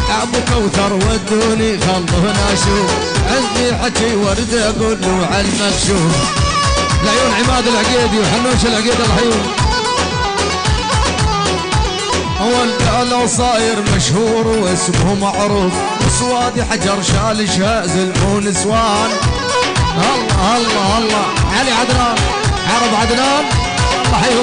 ابو كوثر ودوني خلونا اشوف عندي حكي ورد اقول له على المكشوف. العيون عماد العقيدي وحنوش العقيدي الحيون. هو لو صاير مشهور واسمه معروف وسوادي حجر شالشها زلمون نسوان. الله الله الله علي عدنان عرب عدنان الله حيهم.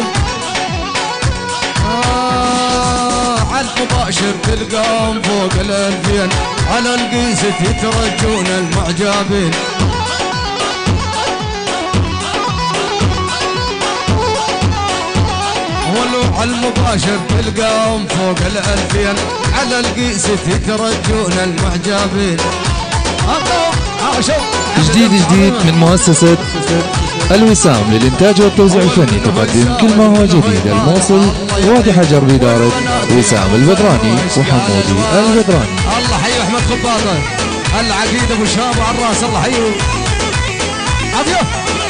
على المباشر تلقاهم فوق الألفين على القيسة يترجون المعجبين. ولو على المباشر تلقاهم فوق الألفين على القيسة يترجون المعجبين. جديد من مؤسسة الوسام للإنتاج والتوزيع الفني تقدم كل ما هو جديد. الموصل وادي حجر بإدارة وسام البدراني وحمودي البدراني. الله حيو أحمد خباطة العقيد أبو شاب على الراس. الله حيو عافية.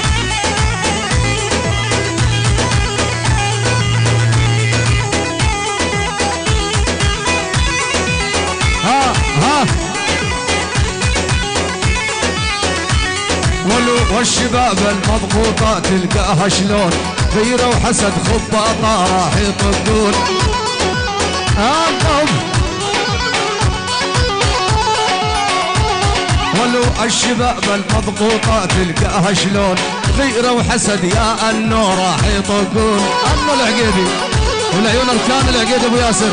والشباب المضغوطة تلقاها شلون غيرة وحسد خباطة راح يطقون. ولو الشباب المضغوطة تلقاها شلون غيرة وحسد يا انو راح يطقون. الله العقيدي والعيون الكان العقيدي ابو ياسر.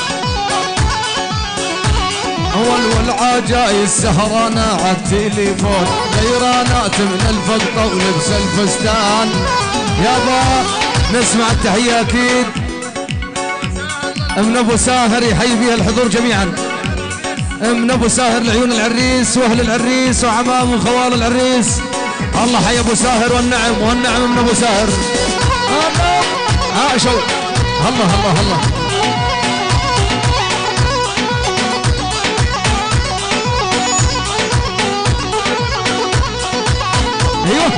والعجاي السهرانة عالتليفون غيرانات من الفقطة ولبس الفستان. يابا نسمع التحية اكيد من ابو ساهر يحيي فيها الحضور جميعا. من ابو ساهر لعيون العريس واهل العريس وعمام وخوال العريس. الله حي ابو ساهر والنعم والنعم من ابو ساهر. عاشوا الله الله الله. ايوه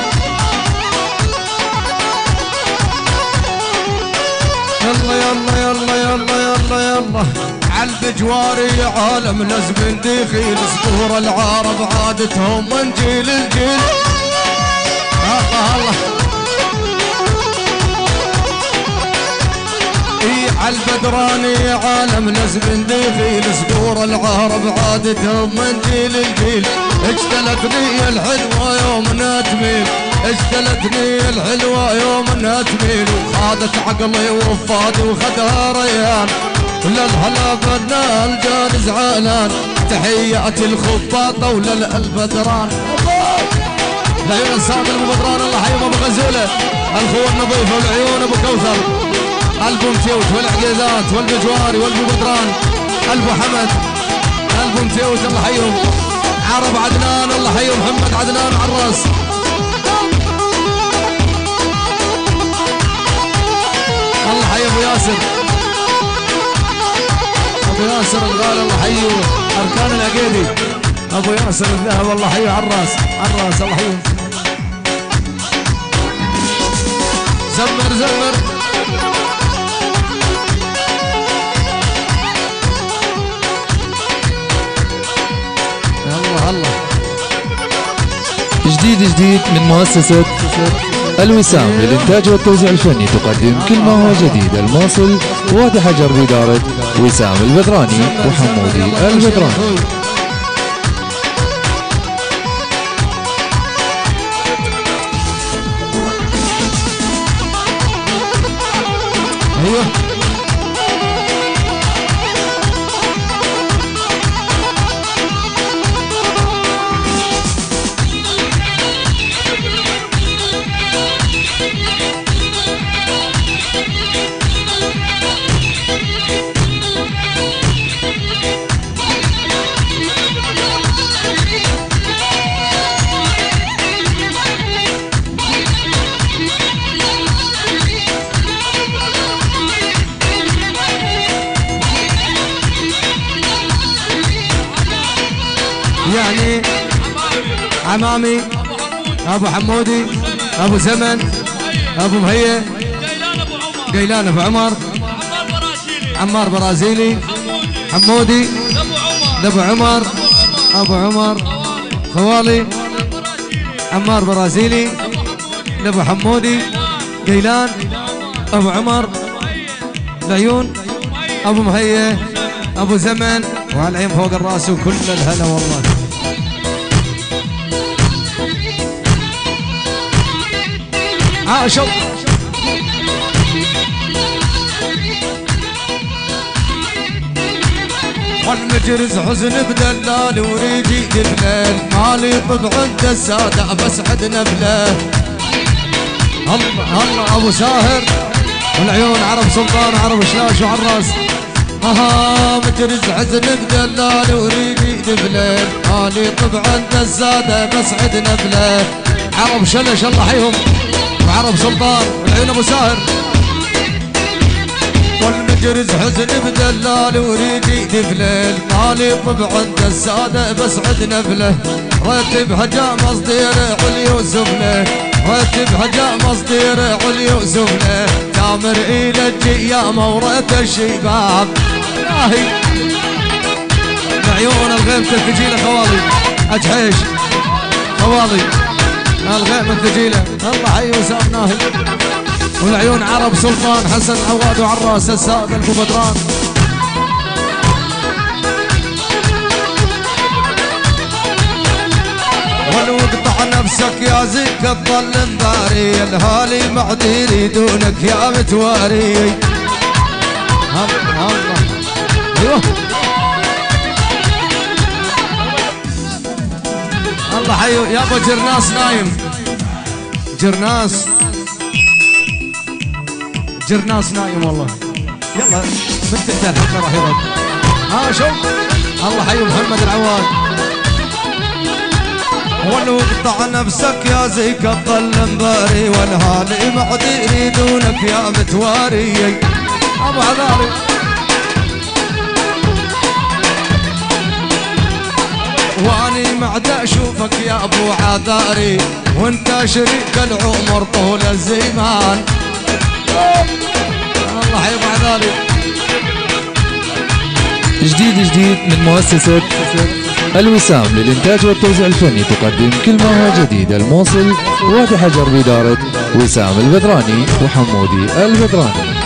يلا يلا يلا يلا يلا يلا عالبجواري عالم لازم دخيل صدور العرب عادتهم من جيل لجيل. الله الله اي عالبدراني عالم لازم دخيل صدور العرب عادتهم من جيل لجيل. اجتلتني الحلوة يوم انها تميل اجتلتني الحلوة يوم انها تميل وخادت عقلي وفادي وخدها ريان. وللهلا بدنا الجان زعلان تحيات الخباطة وللبدران. العيون السامي ابو بدران الله حيهم ابو غزولة الخوة النظيفة والعيون ابو كوثر البو متيوت والعقيدات والبجواري والبو بدران البو حمد البو متيوت الله حيهم. عرب عدنان الله حي محمد عدنان عراس. الله حي ابو ياسر ابو ياسر الغالي الله حيه اركان العقيدي ابو ياسر الذهب الله حيه عراس عراس الله حيه. زمر زمر الله الله. جديد من مؤسسة الوسام للإنتاج والتوزيع الفني تقدم كل ما هو جديد. الموصل وادي حجر بإدارة وسام البدراني وحمودي البدراني. ايوه يعني عمامي ابو حمودي ابو زمن ابو مهية قيلان ابو عمر عمار برازيلي حمودي لابو عمر ابو عمر خوالي عمار برازيلي لابو حمودي قيلان ابو عمر العيون ابو مهيه ابو زمن وهالعين فوق الراس وكل الهلا والله. عاشوا والمجرز حزن بدلال وريدي دبلال مالي طبع الدسادة بس عدنا بله. الله الله ابو ساهر والعيون عرب سلطان عرب شلاش وعراس. مجرز حزن بدلال وريدي دبلال مالي طبع الدسادة بس عدنا بله. عرب شلش الله حيهم وعرب سلطان والعيون ابو ساهر. والمجرز حزن بدلال وريدي دبلال مالي طبع الدسادة بس عدنا بله. رتب هجا مصدير علي وسفله رتب هجا مصدير علي وسفله. تامر الى الجيامة ورث الشباب ناهي. العيون الغيم تلتجيله خوالي اجحيش خوالي الغيم الثقيله الله حي وسام ناهي. والعيون عرب سلطان حسن عواد وعراس السائق البو بدران. ولو اقطع نفسك يا زيك تظل مباري الهالي معدي يريدونك يا متواري. الله الله ايوه الله حيو يا ابو جرناس نايم جرناس جرناس نايم والله. يلا من تنتهي الحفله راح يرد. شوف الله حيو محمد العواد. ولو اقطع نفسك يا زيك تظل مباري والهالي معدي يريدونك يا متواري. ابو عذاري واني معد اشوفك يا ابو عذاري وانت شريك العمر طول الزمان. الله حي ابو عذاري. جديد من مؤسسة الوسام للإنتاج والتوزيع الفني تقدم كل ما هو جديد. الموصل وادي حجر بإدارة وسام البدراني وحمودي البدراني.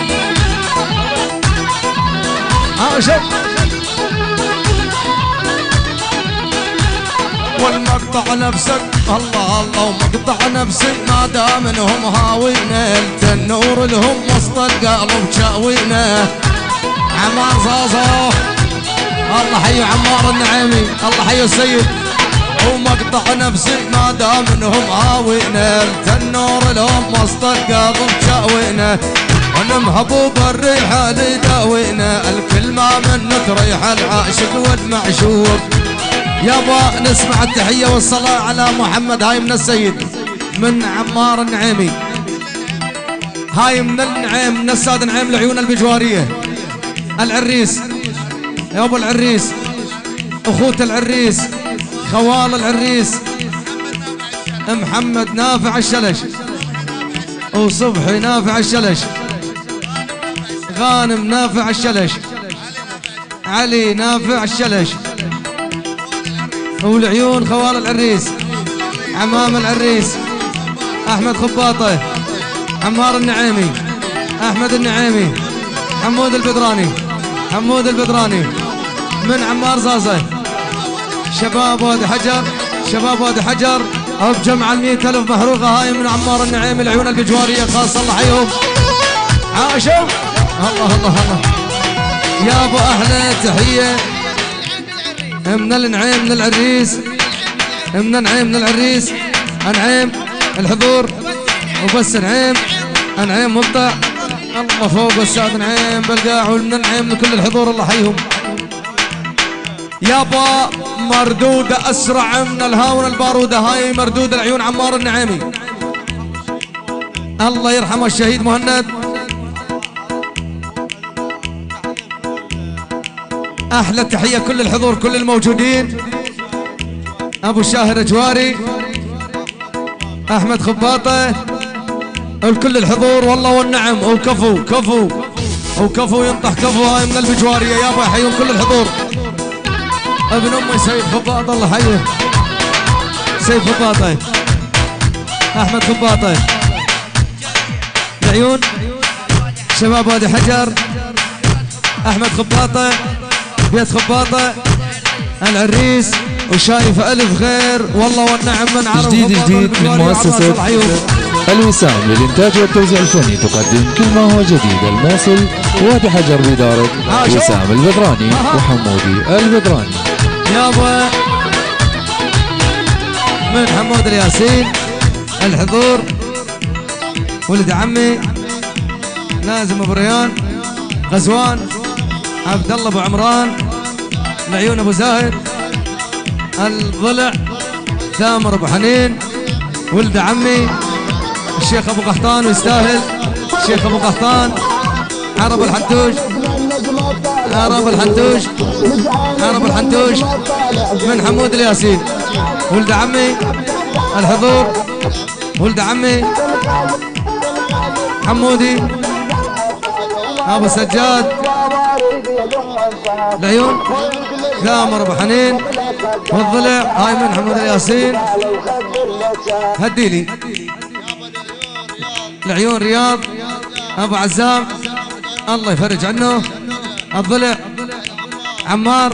والمقطع نفسك الله الله ومقطع نفسك ما دام انهم هاوينا التنور لهم وسط القلب شاوينا. عمار صاصه الله حيو عمار النعيمي الله حيو السيد. ومقطع نفسك ما دام انهم هاوينا التنور لهم وسط القلب شاوينا. ونمهبوب الريحه لداوينا الكل ما منك ريح العاشق والمعشوق. يابا نسمع التحية والصلاة على محمد. هاي من السيد من عمار النعيمي. هاي من النعيم من السادة نعيم العيون البجوارية. العريس يابا العريس اخوة العريس خوال العريس محمد نافع الشلش وصبحي نافع الشلش غانم نافع الشلش علي نافع الشلش. والعيون خوال العريس عمام العريس احمد خباطه عمار النعيمي احمد النعيمي حمود البدراني حمود البدراني من عمار زازه. شباب وادي حجر شباب وادي حجر بجمع 100,000 محروقه. هاي من عمار النعيمي العيون البجواريه خاصه الله حيهم. عاشوا الله الله الله يا ابو اهلا تحيه من النعيم من العريس من النعيم من العريس. نعيم الحضور وبس نعيم نعيم مبدع الله فوق السعد نعيم بالقاع. ومن النعيم لكل الحضور الله حيهم. يابا مردودة أسرع من الهاون البارودة. هاي مردودة العيون عمار النعيمي الله يرحمه الشهيد مهند. أحلى تحية كل الحضور كل الموجودين. أبو الشاهر جواري أحمد خباطة الكل الحضور والله والنعم. وكفو كفو وكفو ينطح كفو. هاي من البجواريه يابا يحيون كل الحضور. ابن امي سيد خباط الله يحيه. سيد خباطه احمد خباطه. العيون شباب وادي حجر. احمد خباطه بيت خباطه العريس وشايف الف خير والله والنعم من عرف. جديد من مؤسسة الوسام للإنتاج والتوزيع الفني تقدم كل ما هو جديد. الموصل وادي حجر بإدارة وسام البدراني وحمودي البدراني. يابا من حمود الياسين الحضور. ولد عمي لازم ابو ريان غزوان عبد الله ابو عمران. العيون ابو زاهد الضلع ثامر ابو حنين. ولد عمي الشيخ ابو قحطان ويستاهل. الشيخ ابو قحطان عرب الحنتوش. عرب الحنتوش. عرب الحنتوش من حمود الياسين. ولد عمي الحضور. ولد عمي حمودي ابو سجاد. العيون ثامر ابو حنين والضلع. هاي من حمود الياسين. هديلي العيون رياض ابو عزام الله يفرج عنه. الضلع عمار.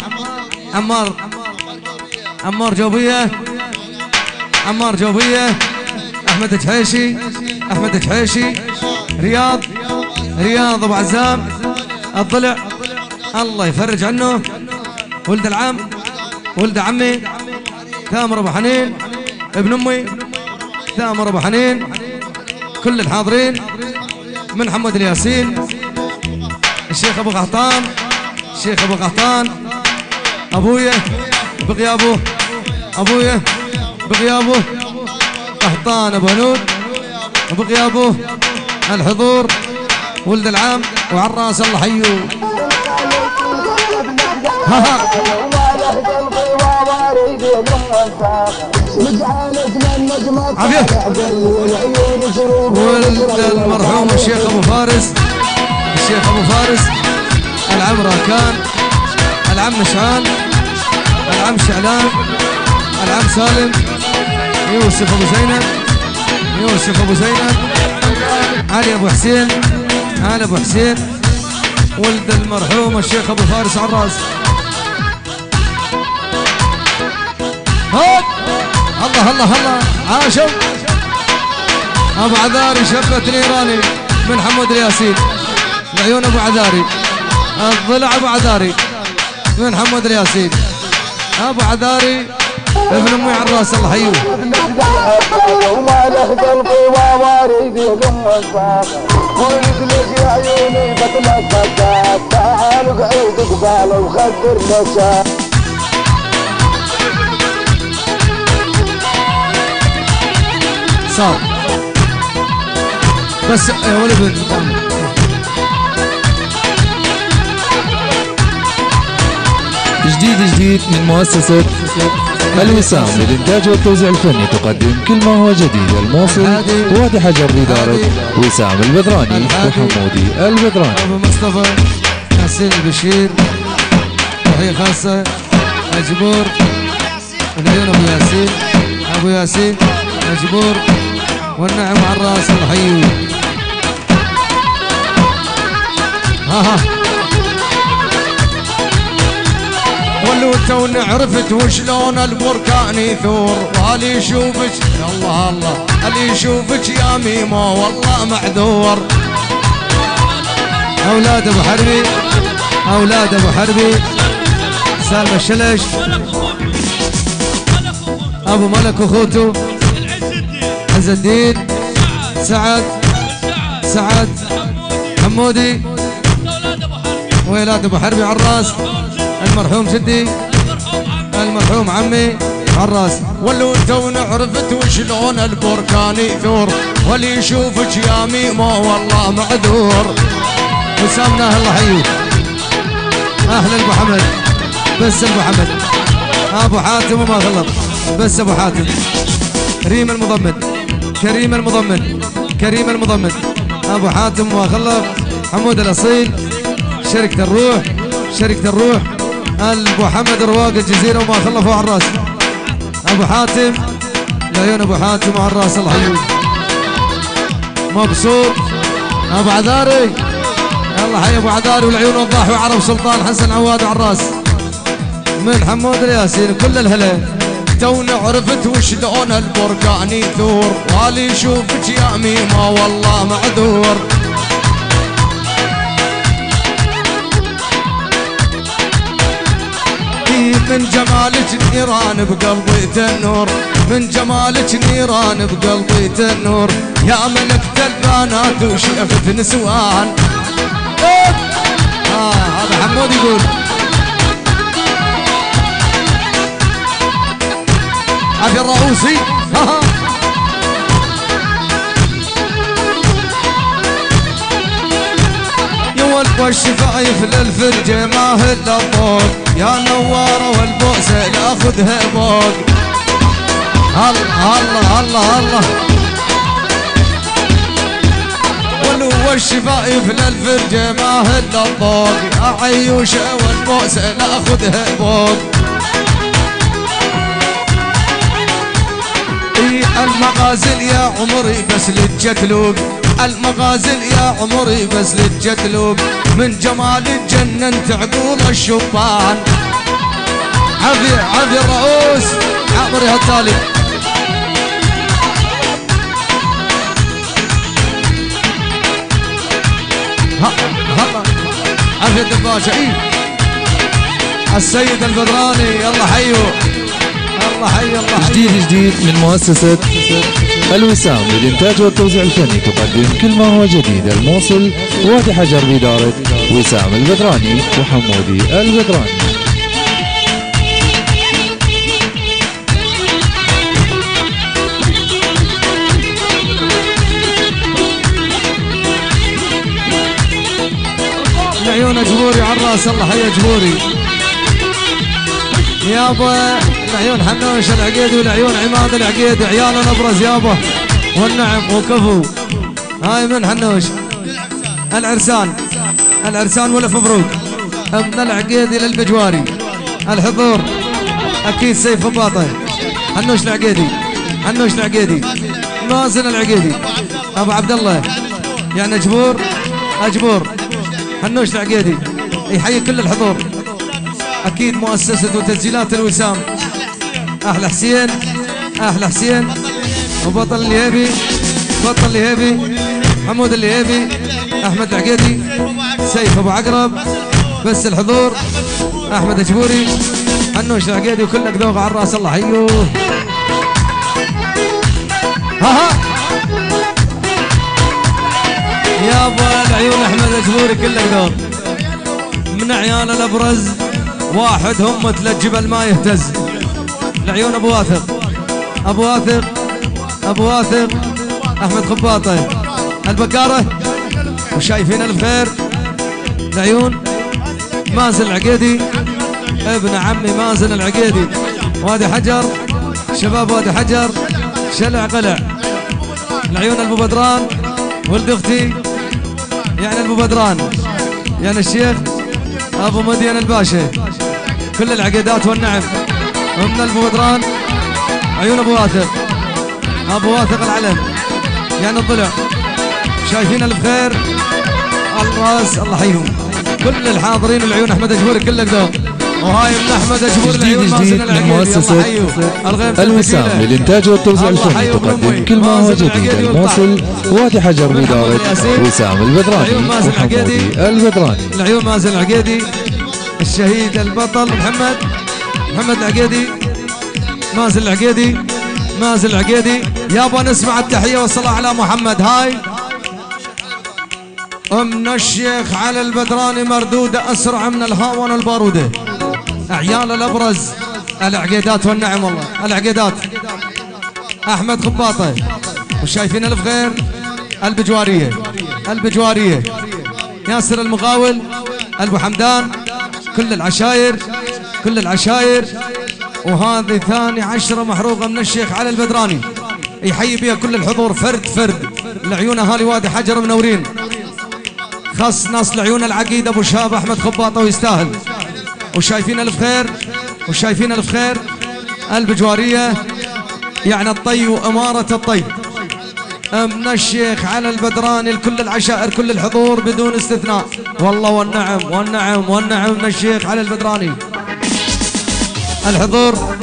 عمار جوبيه. عمار جوبيه. احمد جحيشي. احمد جحيشي. رياض ابو عزام. الضلع الله يفرج عنه. ولد العم ولد عمي ثامر ابو حنين. ابن امي ثامر ابو حنين. كل الحاضرين من حمود الياسين. الشيخ ابو قحطان. الشيخ ابو قحطان ابويا بغيابه. ابويا بغيابه قحطان ابو هنود بغيابه. الحضور ولد العام وعراس الله حيو. عافية. ولد المرحوم الشيخ ابو فارس. الشيخ ابو فارس العم راكان. العم مشعان. العم شعلان. العم سالم. يوسف ابو زينب. يوسف ابو زينب. علي ابو حسين. علي ابو حسين. ولد المرحوم الشيخ ابو فارس عراس. هات الله الله الله عاشوا. ابو عذاري شبة نيراني من حمود الياسين. العيون ابو عذاري. الضلع ابو عذاري من حمود الياسين. ابو عذاري ابن امي عراس الله حيوه. وما له قلبي وواريدي قمصاك. قلت لك يا عيوني بتلقاك. تعال وقعد قباله وخدر نساك. صار بس يا ولد جديد من مؤسسة الوسام للإنتاج والتوزيع الفني تقدم كل ما هو جديد. الموصل وادي حجر بإدارة وسام البدراني وحمودي البدراني. أبو مصطفى حسين البشير. تحية خاصة مجبور. العيون أبو ياسين. أبو ياسين مجبور والنعم على الراس الله يحييه. ها ولو تونا عرفت وشلون البركان يثور. والي يشوفك الله الله اللي يشوفك يا ميمو والله معذور. اولاد ابو حربي. اولاد ابو حربي. سالم الشلش. ابو ملك واخوته عز الدين. سعد حمودي. ويلاد ابو حربي عراس. المرحوم جدي. المرحوم عمي عراس. ولو تونا عرفت وشلون البركان يثور. واللي يشوفك يا ميمو والله معذور. وسامناه الله حيوه. اهلا ابو حمد. بس ابو حمد. ابو حاتم وما غلط. بس ابو حاتم. كريم المضمن. كريم المضمن. كريم المضمن. ابو حاتم وما غلط. حمود الاصيل. شركة الروح، شركة الروح ابو حمد رواق الجزيرة وما خلفوا على الراس. ابو حاتم العيون، ابو حاتم على الراس الله يحييك. مبسوط ابو عذاري، يلا حي ابو عذاري والعيون وضاح وعرب سلطان حسن عواد على الراس. من حمود الياسين كل الهلا. تونا عرفت وشلون البرقان يثور، والي يشوفك يا ميمة والله معذور. من جمالك نيران بقلبي تنور، من جمالك نيران بقلبي تنور، يا ملكة البنات وشيخة نسوان. هذا حمود يقول عبد الرؤوسي. والشفايف للفرجة ما هلا طوق، يا نوارة والبؤسة ناخذها فوق. الله الله الله الله. والشفايف للفرجة ما هلا طوق، يا عيوشة والبؤسة ناخذها فوق. المغازل يا عمري بس للجتلوب، المغازل يا عمري بس للجتلوب، من جمال جننت عقول الشبان. عافية عافية الرؤوس عمري هالتالي. عافية الدباشة. السيد البدراني يلا حيو، الله حي الله حي. جديد من مؤسسة الوسام للإنتاج والتوزيع الفني تقدم كل ما هو جديد. الموصل وادي حجر بإدارة وسام البدراني وحمودي البدراني. العيون جبوري على الراس الله حي جبوري. يابا العيون حنوش العقيدي والعيون عماد العقيدي، عيالنا نبرز يابا والنعم وكفو. هاي من حنوش العرسان، العرسان والف مبروك. من العقيدي للبجواري الحضور اكيد سيف باطل. حنوش العقيدي، حنوش العقيدي، مازن العقيدي، ابو عبد الله يعني جبور اجبور. حنوش العقيدي يحيي كل الحضور. اكيد مؤسسة وتسجيلات الوسام. احلى حسين، احلى حسين وبطل اليهبي، بطل اليهبي حمود اليهبي، احمد العقيدي، سيف ابو عقرب، بس الحضور احمد الجبوري، حنوش العقيدي وكلك ذوق على الراس الله حيوه. ها يابا العيون احمد الجبوري كلك ذوق. من عيال الابرز واحد هم مثل الجبل ما يهتز. العيون ابو واثق، ابو واثق، ابو واثق، احمد خباطه البكاره وشايفين الخير. العيون مازن العقيدي ابن عمي مازن العقيدي، وادي حجر شباب وادي حجر شلع قلع. العيون ابو بدران ولد اختي يعني ابو بدران يعني الشيخ ابو مدين الباشا، كل العقيدات والنعم. ومن ابو بدران عيون ابو واثق، ابو واثق العلم يعني الضلع، شايفين البخير الراس الله يحييهم. كل الحاضرين العيون احمد اجبوري كلك ذوق. وهاي من احمد اجبوري العيون مازن العقيدي. مؤسسة الوسام للإنتاج والتوزيع الفني تقدم كل ما هو جديد. الموصل وادي حجر بإدارة وسام البدراني وحمودي البدراني. العيون مازن العقيدي، الشهيد البطل محمد العقيدي، مازن العقيدي، مازن العقيدي. يابا نسمع التحية والصلاة على محمد. هاي من الشيخ على البدراني مردودة أسرع من الهاون والبارودة. أعيال الأبرز العقيدات والنعم والله العقيدات. أحمد خباطة وشايفين الفغير البجوارية، البجوارية ياسر المغاول أبو حمدان، كل العشاير كل العشاير. وهذه ثاني عشرة محروقة من الشيخ علي البدراني يحيي بها كل الحضور فرد فرد. العيون اهالي وادي حجر منورين خص نص لعيون العقيد ابو شهاب احمد خباطه ويستاهل. وشايفين الف خير وشايفين الف خير البجواريه يعني الطي واماره الطي من الشيخ على البدراني لكل العشائر كل الحضور بدون استثناء. والله والنعم والنعم والنعم من الشيخ على البدراني الحضور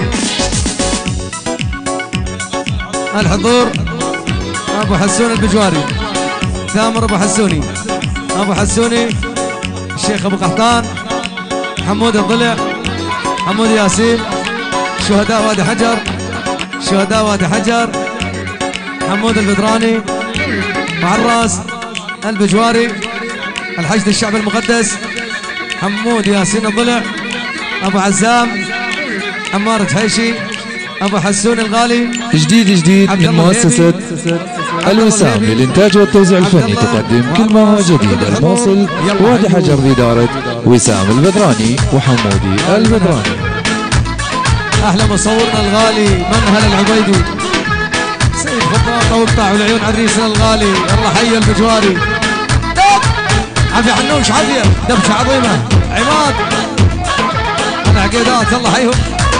ابو حسون البجواري ثامر ابو حسوني ابو حسوني الشيخ ابو قحطان حمود الضلع حمود ياسين شهداء وادي حجر شهداء وادي حجر حمود البدراني معراس البجواري الحشد الشعب المقدس حمود ياسين الضلع ابو عزام عمار حيشي ابو حسون الغالي. جديد من مؤسسة الوسام للإنتاج والتوزيع الفني تقدم كل ما هو جديد. الموصل وادي حجر بإدارة وسام البدراني وحمودي البدراني. أحلى مصورنا الغالي منهل العبيدي سيد خطاطة وقطع والعيون عريسنا الغالي. يلا حي البجواري عافية حنوش عافية دبشة عظيمة عماد العقيدات يلا حيهم.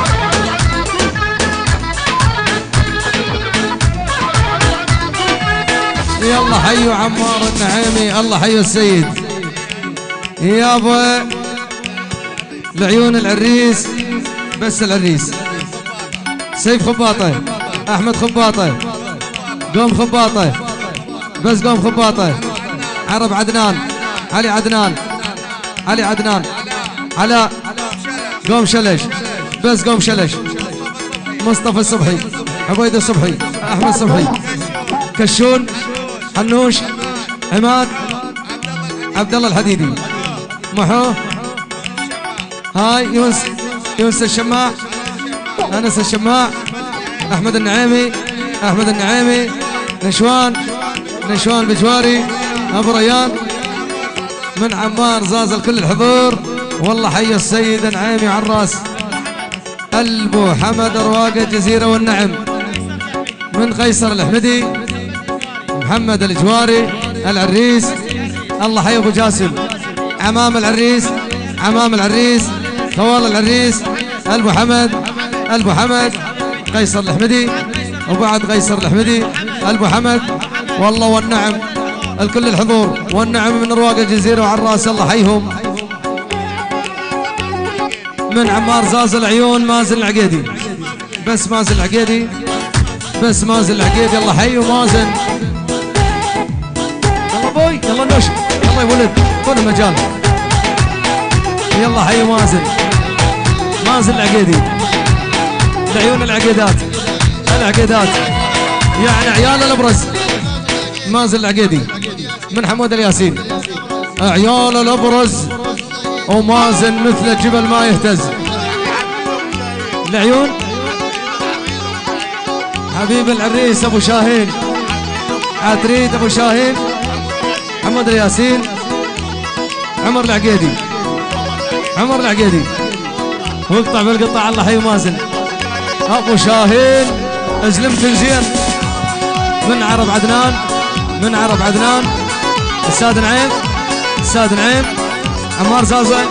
يلا حيوا عمار النعيمي الله حيوا السيد يابا لعيون العريس بس العريس سيف خباطه احمد خباطه قوم خباطه بس قوم خباطه عرب عدنان علي عدنان علي عدنان علاء قوم شلش بس قوم شلش مصطفى الصبحي عبيد الصبحي احمد الصبحي كشون حنوش عماد عبد الله الحديدي محو هاي يونس الشماع انس الشماع احمد النعيمي نشوان بجواري ابو ريان من عمار زازل كل الحضور. والله حي السيد النعيمي عراس البو حمد رواق الجزيره والنعم من قيصر الحمدي محمد الجواري العريس الله حي ابو جاسم عمام العريس خوال العريس البو حمد قيصر الحمدي وبعد قيصر الحمدي البو حمد. والله والنعم الكل الحضور والنعم من رواق الجزيره وعراس الله حيهم. من عمار زاز العيون مازن العقيدي بس مازن العقيدي الله حي ومازن يلا بوي يلا نوش يلا يا ولد خذ المجال يلا حي مازن العقيدي لعيون العقيدات يعني عيال الابرز مازن العقيدي من حمود الياسين عيال الابرز ومازن مثل الجبل ما يهتز. العيون حبيب العريس ابو شاهين عتريد ابو شاهين محمد الياسين عمر العقيدي واقطع بالقطع الله حي مازن ابو شاهين ازلم تنزين من عرب عدنان الساد نعيم عمار زازا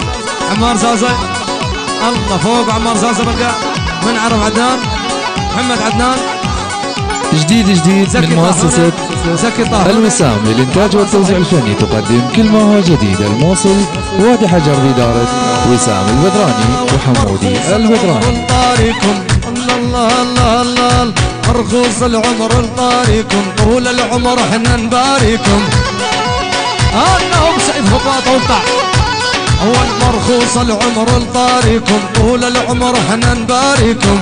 الله فوق عمار زازا بقى من عرب عدنان محمد عدنان. جديد من مؤسسة الوسام للإنتاج والتوزيع الفني تقدم كل ما هو جديد. الموصل وادي حجر بإدارة وسام البدراني وحمودي البدراني. الله رخوص العمر لطاريكم طول العمر احنا نباريكم. انهم سيد خباطه وقطع اول مرخوص العمر لطاريكم طول العمر احنا نباريكم.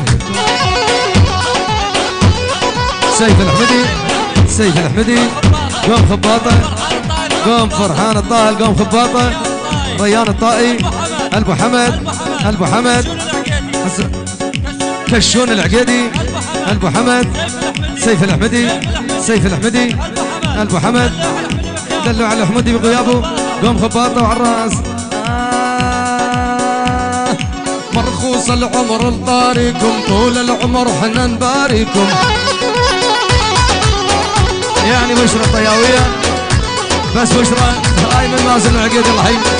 سيف الحمدي قوم خباطه قوم فرحان الطاهل قوم خباطه ريان الطائي البو حمد كشون العقيدي البو حمد سيف الحمدي البو حمد دلوا على الحمدي بغيابه قوم خباطه وعراس. مرخوص العمر لطاريكم طول العمر حنا نباريكم. يعني بشرى طياويه بس بشرى هاي من مازن العقيدي الله يحييك.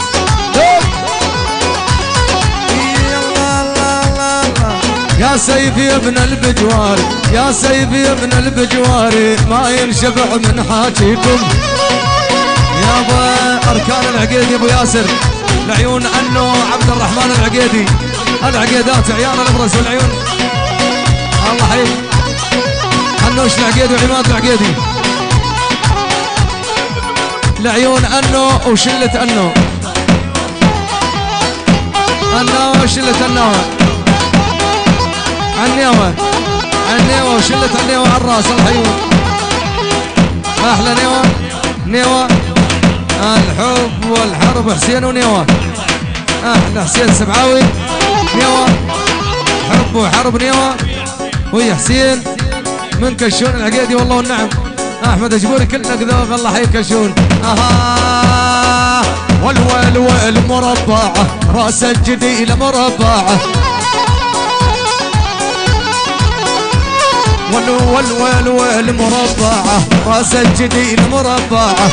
يا سيفي يا ابن البجواري يا سيفي يا ابن البجواري ما ينشبع من حاجيكم يا ابا اركان العقيدي ابو ياسر العيون انه عبد الرحمن العقيدي العقيدات عيال الابرز والعيون الله يحييك انوش العقيدي وعماد العقيدي العيون انه وشله انه وشله انه النيوة النيوة وشلة النيوة على الراس الحيوان احلى نيوة نيوة الحب والحرب حسين ونيوة احلى حسين سبعاوي نيوة حب وحرب نيوة ويا حسين من كشون العقيدي والله والنعم احمد اجبوري كلنا ذوق الله حي كشون والويل مربعة راس الجديل مربعة والويل مربعة راس الجديل مربعة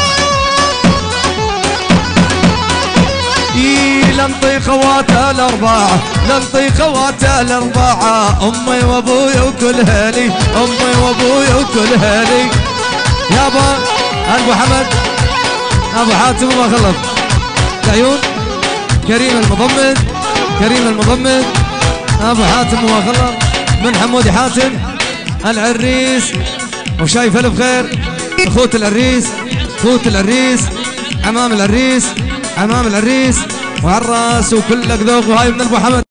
لنطي خواتها الأربعة لنطي خواتها الأربعة أمي وأبوي وكل هالي أمي وأبوي وكل هالي يابا أبو حمد أبو حاتم وما خلف العيون كريم المضمد كريم المضمد أبو حاتم وما خلف من حمودي حاتم العريس وشايف الف خير اخوت العريس اخوت العريس امام العريس امام العريس وعالراس وكلك ذوق وهاي من ابو حمد.